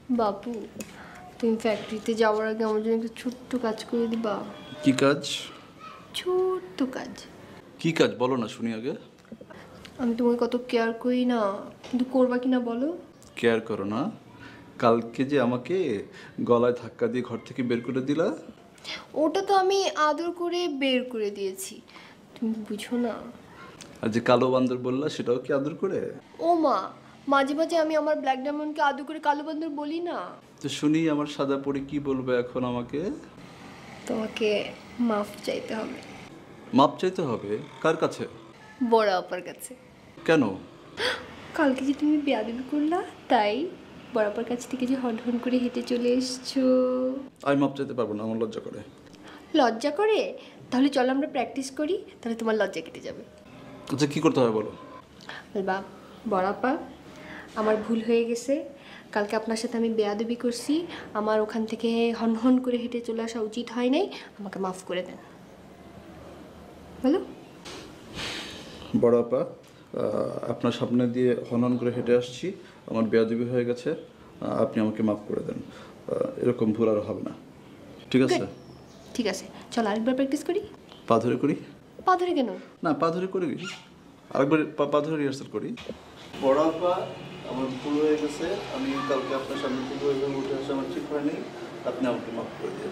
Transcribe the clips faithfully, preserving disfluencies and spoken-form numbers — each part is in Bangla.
বাপু, তুমি ফ্যাক্টরিতে যাওয়ার আগে আমার জন্য একটা ছোট্ট কাজ করে দিবা? কি কাজ? ছোট্ট কাজ। কি কাজ বলো না শুনি আগে। আমি তোমাকে কত কেয়ার করি না, কিন্তু করবা কিনা বলো? কেয়ার করো না? কালকে যে আমাকে গলায় ধাক্কা দিয়ে ঘর থেকে বের করে দিলা। ওটা তো আমি আদর করে বের করে দিয়েছি, তুমি বুঝো না। আর যে কালো বান্দর বললা সেটাও কি আদর করে? ও মা, মাঝে মাঝে আমি আমার ব্ল্যাক ডায়মন্ডকে আদর করে কালো বান্দর বলি না। তো শুনি আমার সাদা পরি কি বলবে এখন আমাকে? তোমাকে মাফ চাইতে হবে। মাপ চাইতে হবে? কার কাছে? বড় আপার কাছে। কেন? কালকে যে তুমি বেয়াদবি করলা, তাই বড় আপার কাছ থেকে যে হন হন করে হেঁটে চলে এসছো। আমি মাপ চাইতে পারবো না, আমার লজ্জা করে। লজ্জা করে? তাহলে চলো আমরা প্র্যাকটিস করি, তাহলে তোমার লজ্জা কেটে যাবে। আচ্ছা কি করতে হবে বলো। বলবা, বড় আপা আমার ভুল হয়ে গেছে, কালকে আপনার সাথে আমি বেয়াদবি করছি, আমার ওখান থেকে হন হন করে হেঁটে চলে আসা উচিত হয় নাই, আমাকে মাফ করে দেন। বলো। বড় আপা, আপনার সামনে দিয়ে হনন করে হেঁটে আসছি, আমার বেয়াদবি হয়ে গেছে, আপনি আমাকে মাফ করে দেন, এরকম ভুল আর হবে না, ঠিক আছে? ঠিক আছে, চলো আরেকবার প্র্যাকটিস করি। পা ধরে করি? পা ধরে কেন? না, পা ধরে করি, আরেকবার পা ধরে রিহার্সাল করি। বড় আপা, আমার ভুল হয়ে গেছে, আমি কালকে আপনার সামনে থেকে ওইভাবে উঠে আসা আমার ঠিক হয়নি, আপনি আমাকে মাফ করে দিন।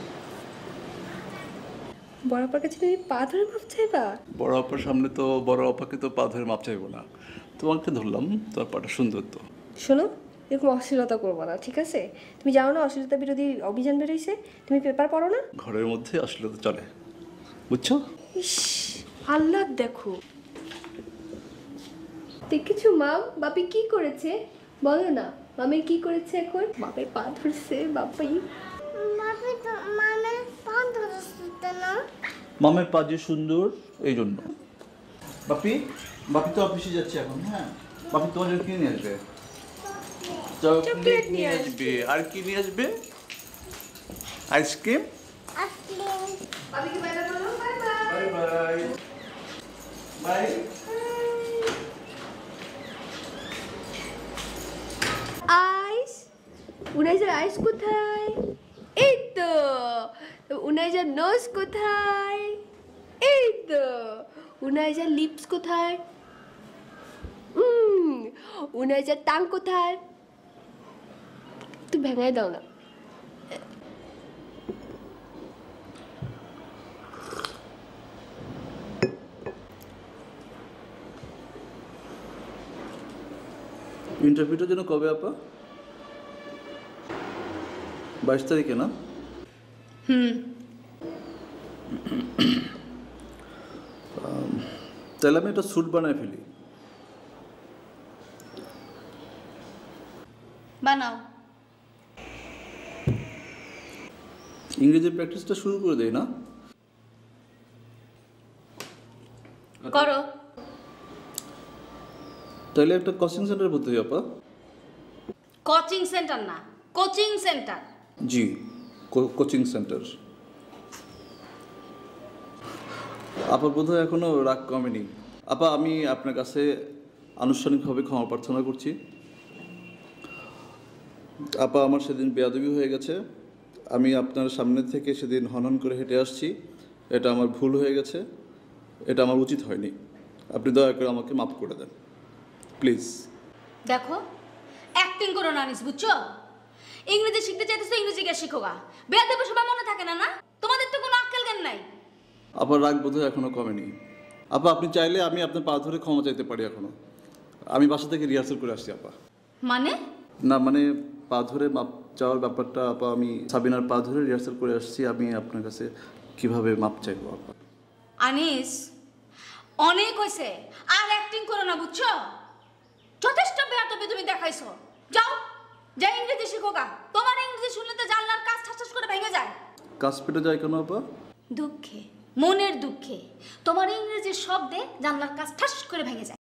বড় আপার কাছে তুমি পা ধরে মাফ চাইবা? বড় আপার সামনে তো বড় আপাকে তো পা ধরে মাপ চাইবো না, তোমাকে ধরলাম, তোমার পাটা সুন্দর তো। শোনো, এরকম অশ্লীলতা করবো না, ঠিক আছে? তুমি জানো না অশ্লীলতা বিরোধী অভিযান বেরোইছে? তুমি পেপার পড়ো না? ঘরের মধ্যে আসলে তো চলে, বুঝছো? ইস, আল্লাহ দেখো। দেখেছো মা, বাপি কি করেছে? বলো না, মামি কি করেছে এখন? বাপের পা ধরছে, বাপি। বাপি তো মামের পা ধরতে না। মামের পা যে সুন্দর এই জন্য। বাপি, বাপি তো অফিসে যাচ্ছে এখন। হ্যাঁ, বাপি তোমার জন্য কিনে নিয়ে আসবে, চকলেট নিয়ে আসবে। আর কি নিয়ে আসবে? আইসক্রিম। আইসক্রিম। বাপিকে বাই বাই বলো। Bye bye. Bye bye. Bye. Ice, উনাইজার আইস কোথায়? এই তো। উনাইজার নোজ কোথায়? এই তো। উনাইজার লিপস কোথায়? হুম, উনাইজার টাং কোথায়? একটু ভেঙাই দাও না। ইন্টারভিউটা যেন কবে আপা? বাইশ তারিখে না? হুম। তাহলে আমি একটা স্যুট বানায় ফেলি। বানাও। ইংরেজি প্র্যাকটিসটা শুরু করে দেই না? করো। তাহলে একটা কোচিং সেন্টার ভর্তি হই আপা। কোচিং সেন্টার না, কোচিং সেন্টার। জি, কোচিং সেন্টার। আপার বোধহয় এখনো রাগ কমেনি। আপা, আমি আপনার কাছে আনুষ্ঠানিকভাবে ক্ষমা প্রার্থনা করছি। আপা, আমার সেদিন বেয়াদবি হয়ে গেছে, আমি আপনার সামনে থেকে সেদিন হনন করে হেঁটে আসছি, এটা আমার ভুল হয়ে গেছে, এটা আমার উচিত হয়নি, আপনি দয়া করে আমাকে মাফ করে দেন প্লিজ। দেখো, অ্যাক্টিং করো না আনিস, বুঝছো? ইংরেজি শিখতে চাইতেছো, ইংরেজি কে শিখো গা। বেয়াদবি সবাই মনে থাকে না না? তোমাদের তো কোনো আক্কেল জ্ঞান নাই। আপার রাগ বোধহয় এখনো কমেনি। আপা, আপনি চাইলে আমি আপনার পা ধরে ক্ষমা চাইতে পারি এখনো। আমি বাসা থেকে রিহার্সাল করে আসছি আপা। মানে? না মানে পা ধরে মাপ চাওয়ার ব্যাপারটা আপা, আমি সাবিনার পা ধরে রিহার্সাল করে আসছি, আমি আপনার কাছে কিভাবে মাপ চাইবো আপা? আনিস, অনেক হয়েছে, আর অ্যাক্টিং করো না, বুঝছো? যথেষ্ট বেয়াদবি তুমি দেখাইছো। যাও, যা ইংরেজি শিখো গা। তোমার ইংরেজি শুনলে তো জানলার কাজ ঠাস ঠাস করে ভেঙে যায়। কাজ পেটে যায় কেন আপা? দুঃখে, মনের দুঃখে তোমার ইংরেজি শব্দে জানলার কাজ ঠাস করে ভেঙে যায়।